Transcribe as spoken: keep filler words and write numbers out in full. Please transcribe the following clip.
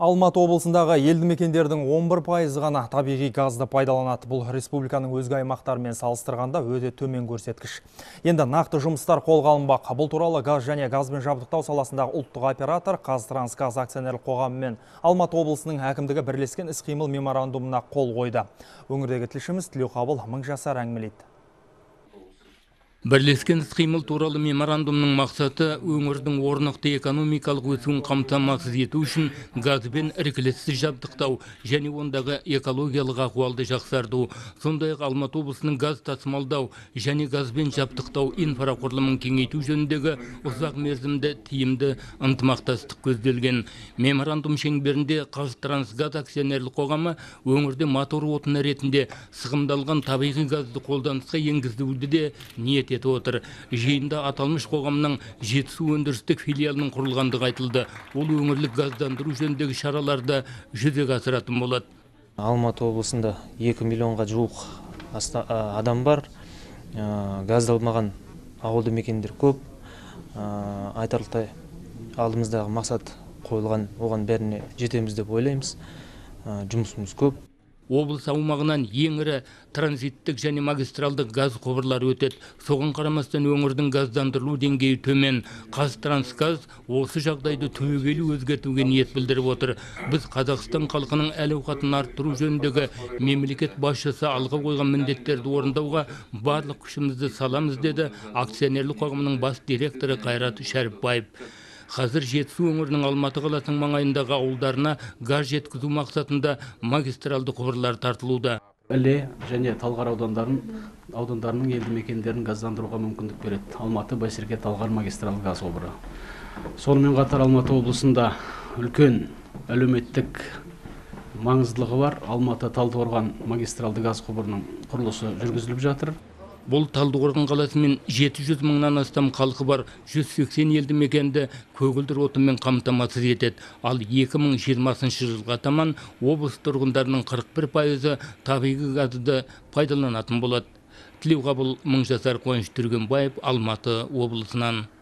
Алматы облысындағы елді мекендердің он бір пайызы ғана табиғи газды пайдаланады. Бұл республиканың өзге аймақтарымен салыстырғанда өте төмен көрсеткіш. Енді нақты жұмыстар қолға алынбақ. Бұл туралы газ және газбен жабдықтау саласындағы ұлттық оператор Қазтрансгаз акционерлік қоғамы мен Алматы облысының әкімдігі бірлескен іс-қимыл меморандумына қол қойды. Өңірдегі тілшіміз Тілеуқабыл Мыңжасар әңгімелейді. Бірлескен іс-қимыл туралы меморандумның мақсаты өңірдің орнықты экономикалық өсуін қамтамасыз ету үшін газбен іркіліссіз жабдықтау және ондағы экологиялық ахуалды жақсарту. Сондай-ақ Алматы облысының газ тасымалдау және газбен жабдықтау инфрақұрылымын кеңейту жөніндегі ұзақ мерзімді тиімді ынтымақтастық көзделген. Меморандум шеңберінде Қазтрансгаз акционерлік қоғамы өңірде мотор отыны ретінде сығымдалған табиғи газды қолданысқа енгізуді де ниет етіп отыр. Жиында аталмыш қоғамның Жетісу өндірістік филиалының құрылғандығы айтылды. Ол өңірлік газдандыру жөніндегі шараларды жүзеге асыратын болады. Алматы облысында екі миллионға жуық адам бар. Газдалмаған ауылды мекендер көп. Айтарлықтай алдымыздағы мақсат қойылған, оған бәріне жетеміз деп ойлаймыз. Жұмысымыз көп. Облыс аумағынан ең ірі транзиттік және магистралдық газ құбырлары өтеді. Соған қарамастан өңірдің газдандырылу деңгейі төмен. Қазтрансгаз осы жағдайды түбегейлі өзгертуге ниет білдіріп отыр. Біз Қазақстан халқының әл-ауқатын арттыру жөніндегі мемлекет басшысы алға қойған міндеттерді орындауға барлық күшімізді саламыз, деді акционерлік қоғамының бас директоры Қайрат Шәріпбаев. Қазір Жетісу өңірінің Алматы қаласының маңайындағы ауылдарына газ жеткізу мақсатында магистралды құбырлар тартылуда. Іле және Талғар аудандарының елді мекендерін газдандыруға мүмкіндік береді. Алматы Байсерке Талғар магистралды газ құбыры. Сонымен қатар Алматы облысында үлкен әлеуметтік маңыздылығы бар Алматы Талдықорған магистралды газ құбырының құрылысы жүргізіліп жатыр. Бұл Талдықорған қаласы мен жеті жүз мыңнан астам халқы бар жүз сексен елді мекенді көгілдір отынмен қамтамасыз етеді. Ал екі мың жиырмасыншы жылға таман облыс тұрғындарының қырық бір пайызы табиғи газды пайдаланатын болады. Тілеуқабыл Мыңжасар, Қуаныш Түргенбаев, Алматы облысынан.